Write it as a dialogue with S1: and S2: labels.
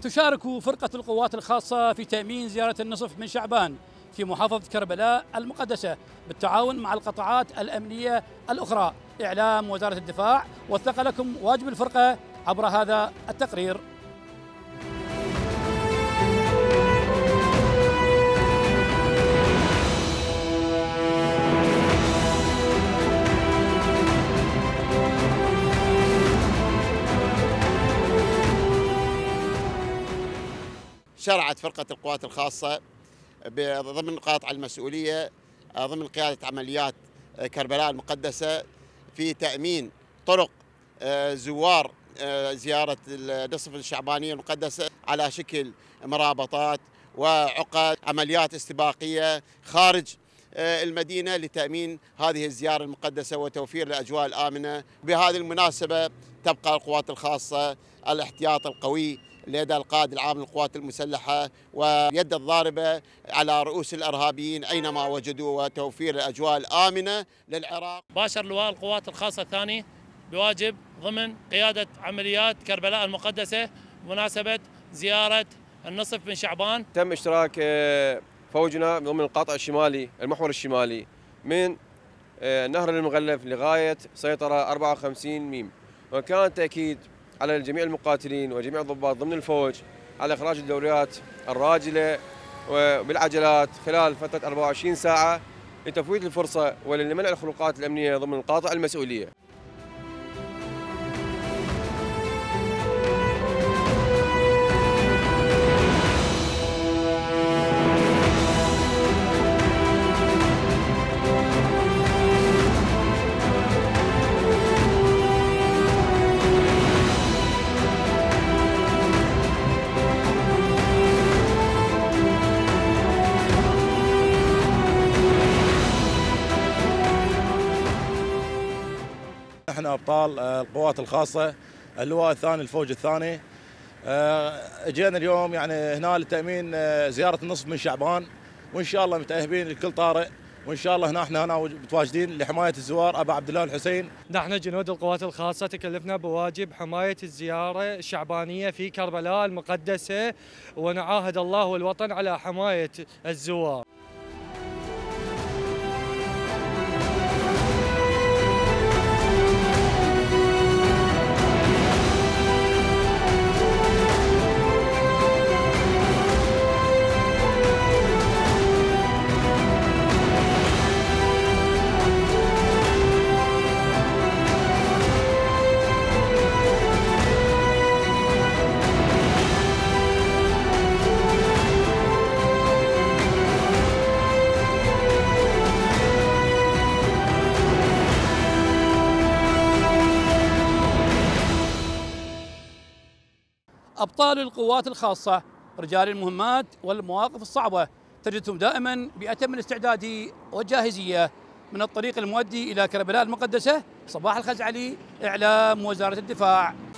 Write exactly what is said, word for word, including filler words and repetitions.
S1: تشارك فرقة القوات الخاصة في تأمين زيارة النصف من شعبان في محافظة كربلاء المقدسة بالتعاون مع القطاعات الأمنية الأخرى. إعلام وزارة الدفاع وثق لكم واجب الفرقة عبر هذا التقرير.
S2: شرعت فرقة القوات الخاصة ضمن قاطع المسؤولية ضمن قيادة عمليات كربلاء المقدسة في تأمين طرق زوار زيارة النصف الشعبانية المقدسة على شكل مرابطات وعقد عمليات استباقية خارج المدينة لتأمين هذه الزيارة المقدسة وتوفير الأجواء الآمنة. بهذه المناسبة تبقى القوات الخاصة الاحتياط القوي لدى القائد العام للقوات المسلحة ويد الضاربة على رؤوس الإرهابيين أينما وجدوا وتوفير الأجواء الآمنة للعراق.
S3: باشر لواء القوات الخاصة الثاني بواجب ضمن قيادة عمليات كربلاء المقدسة بمناسبة زيارة النصف من شعبان.
S4: تم اشتراك فوجنا ضمن القاطع الشمالي المحور الشمالي من نهر المغلف لغاية سيطرة أربعة وخمسين ميم، وكان تأكيد على جميع المقاتلين وجميع الضباط ضمن الفوج على إخراج الدوريات الراجلة وبالعجلات خلال فترة أربعة وعشرين ساعة لتفويت الفرصة ولمنع الخروقات الأمنية ضمن القاطع المسؤولية.
S5: احنا ابطال القوات الخاصه اللواء الثاني الفوج الثاني، اجينا اليوم يعني هنا لتامين زياره النصف من شعبان، وان شاء الله متاهبين لكل طارئ، وان شاء الله هنا احنا هنا متواجدين لحمايه الزوار ابا عبد الله الحسين.
S6: نحن جنود القوات الخاصه تكلفنا بواجب حمايه الزياره الشعبانيه في كربلاء المقدسه، ونعاهد الله والوطن على حمايه الزوار.
S1: أبطال القوات الخاصة رجال المهمات والمواقف الصعبة تجدهم دائما بأتم الاستعداد والجاهزية. من الطريق المؤدي إلى كربلاء المقدسة، صباح الخزعلي، إعلام وزارة الدفاع.